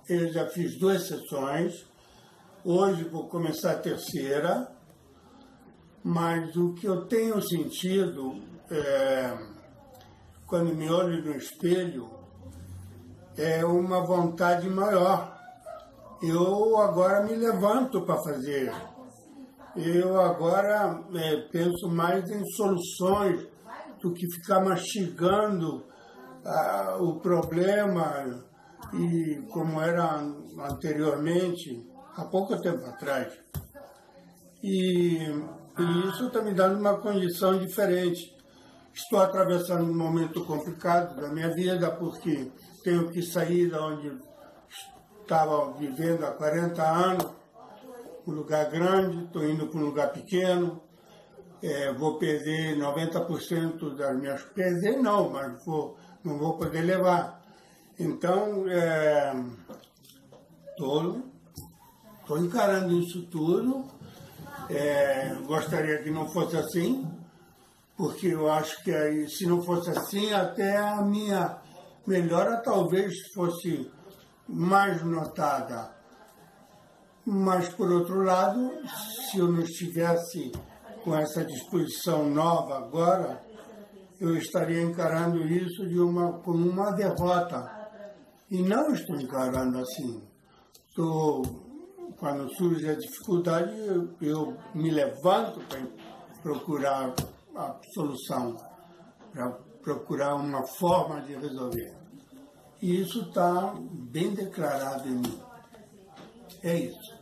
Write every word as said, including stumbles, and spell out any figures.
eu já fiz duas sessões, hoje vou começar a terceira, mas o que eu tenho sentido, é, quando me olho no espelho, é uma vontade maior. Eu agora me levanto para fazer. Eu agora é, penso mais em soluções do que ficar mastigando ah, o problema e como era anteriormente, há pouco tempo atrás. E, e isso está me dando uma condição diferente. Estou atravessando um momento complicado da minha vida porque tenho que sair de onde estava vivendo há quarenta anos, um lugar grande, estou indo para um lugar pequeno, é, vou perder noventa por cento das minhas... Perder não, mas vou, não vou poder levar. Então, estou é, encarando isso tudo, é, gostaria que não fosse assim, porque eu acho que aí, se não fosse assim, até a minha melhora talvez fosse mais notada. Mas, por outro lado, se eu não estivesse com essa disposição nova agora, eu estaria encarando isso de uma, como uma derrota. E não estou encarando assim. Estou, quando surge a dificuldade, eu, eu me levanto para procurar a solução, para procurar uma forma de resolver. E isso está bem declarado em mim. É isso.